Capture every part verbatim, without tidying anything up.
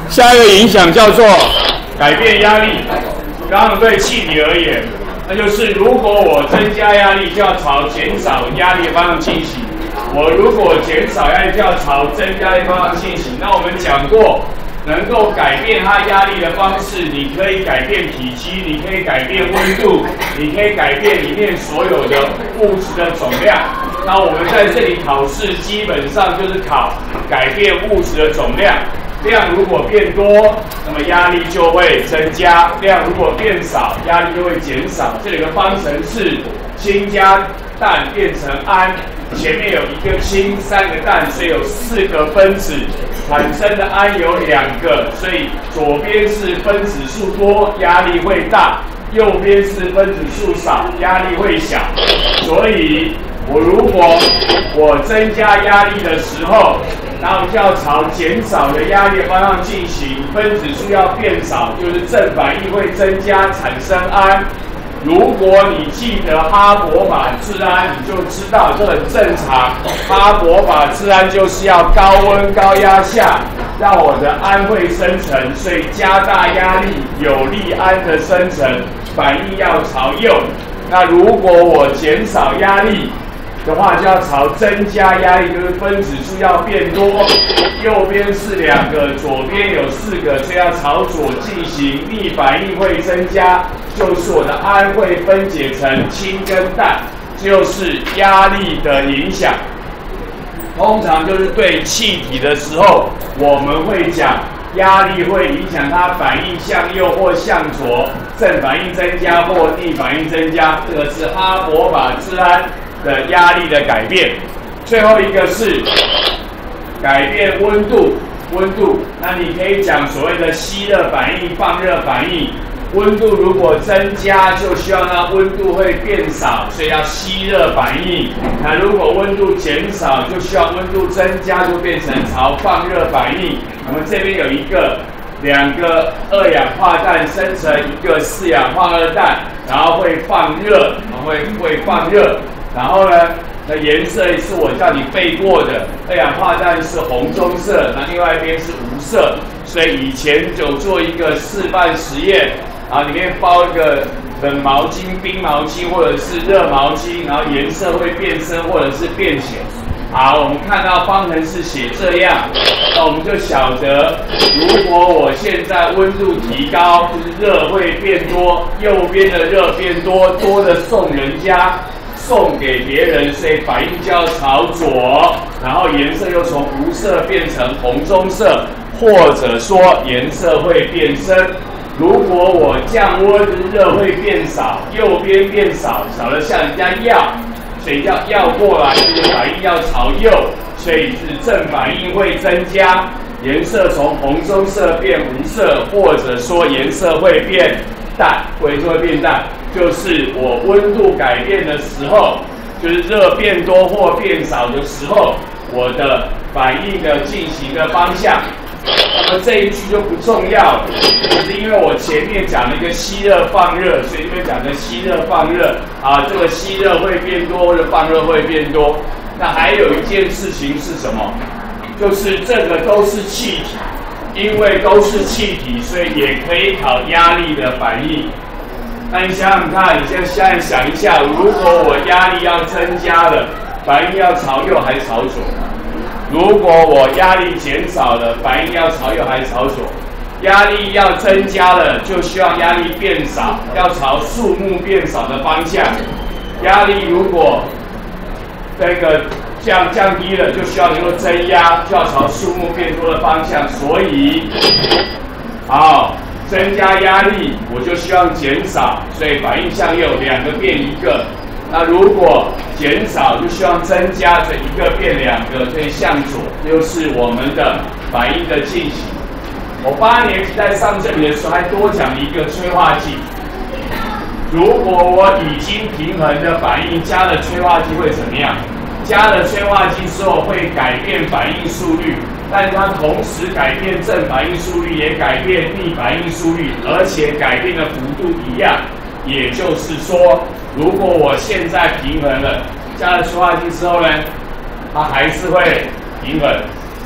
下一个影响叫做改变压力。刚刚对气体而言，那就是如果我增加压力，就要朝减少压力的方向进行；我如果减少压力，就要朝增加压力方向进行。那我们讲过，能够改变它压力的方式，你可以改变体积，你可以改变温度，你可以改变里面所有的物质的总量。那我们在这里考试，基本上就是考改变物质的总量。量如果变多，那么压力就会增加；量如果变少，压力就会减少。这里的方程式：氢加氮变成氨，前面有一个氢，三个氮，所以有四个分子，产生的氨有两个，所以左边是分子数多，压力会大；右边是分子数少，压力会小。所以我如果我增加压力的时候，然后就要朝减少的压力方向进行，分子数要变少，就是正反应会增加，产生氨。如果你记得哈伯法制氨，你就知道这很正常。哈伯法制氨就是要高温高压下，让我的氨会生成，所以加大压力有利氨的生成，反应要朝右。那如果我减少压力的话，就要朝增加压力，就是分子数要变多。右边是两个，左边有四个，所以要朝左进行，逆反应会增加，就是我的氨会分解成氢跟氮，就是压力的影响。通常就是对气体的时候，我们会讲压力会影响它反应向右或向左，正反应增加或逆反应增加，这个是哈伯法制氨的压力的改变。最后一个是改变温度，温度，那你可以讲所谓的吸热反应、放热反应。温度如果增加，就希望它温度会变少，所以要吸热反应。那如果温度减少，就希望温度增加，就变成朝放热反应。那么这边有一个两个二氧化氮生成一个四氧化二氮，然后会放热，会会放热。然后呢，那颜色是我叫你背过的，二氧化氮是红棕色，那另外一边是无色。所以以前有做一个示范实验，然后里面包一个冷毛巾、冰毛巾或者是热毛巾，然后颜色会变深或者是变浅。好，我们看到方程式写这样，那我们就晓得，如果我现在温度提高，就是热会变多，右边的热变多，多的送人家。送给别人，所以反应就要朝左，然后颜色又从无色变成红棕色，或者说颜色会变深。如果我降温，就是热会变少，右边变少，少的像人家要，所以要要过来，就是反应要朝右，所以是正反应会增加，颜色从红棕色变无色，或者说颜色会变淡，或者会变淡。就是我温度改变的时候，就是热变多或变少的时候，我的反应的进行的方向。那么这一句就不重要了，就是因为我前面讲了一个吸热放热，所以这边讲的吸热放热啊，这个吸热会变多或者放热会变多。那还有一件事情是什么？就是这个都是气体，因为都是气体，所以也可以考压力的反应。那你想想看，你现在现在想一下，如果我压力要增加了，反应要朝右还是朝左？如果我压力减少了，反应要朝右还是朝左？压力要增加了，就希望压力变少，要朝数目变少的方向。压力如果这个降降低了，就需要能够增压，就要朝数目变多的方向。所以，好。增加压力，我就希望减少，所以反应向右，两个变一个。那如果减少，就希望增加，所以一个变两个，所以向左，就是我们的反应的进行。我八年级在上这里的时候，还多讲了一个催化剂。如果我已经平衡的反应加了催化剂会怎么样？加了催化剂之后会改变反应速率，但它同时改变正反应速率，也改变逆反应速率，而且改变的幅度一样。也就是说，如果我现在平衡了，加了催化剂之后呢，它还是会平衡。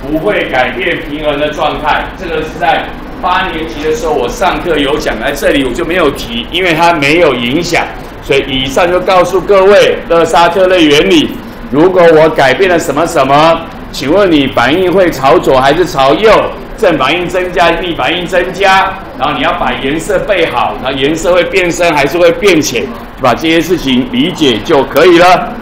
不会改变平衡的状态。这个是在八年级的时候我上课有讲，来这里我就没有提，因为它没有影响。所以以上就告诉各位勒沙特勒原理。如果我改变了什么什么，请问你反应会朝左还是朝右？正反应增加，逆反应增加，然后你要把颜色背好，那颜色会变深还是会变浅，把这些事情理解就可以了。